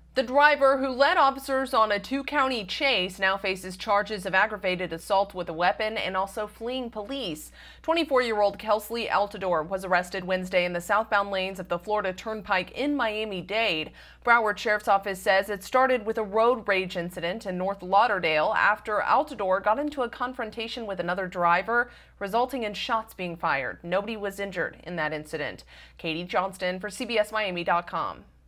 The driver who led officers on a two-county chase now faces charges of aggravated assault with a weapon and also fleeing police. 24-year-old Kelsley Altador was arrested Wednesday in the southbound lanes of the Florida Turnpike in Miami-Dade. Broward Sheriff's Office says it started with a road rage incident in North Lauderdale after Altador got into a confrontation with another driver, resulting in shots being fired. Nobody was injured in that incident. Katie Johnston for CBSMiami.com.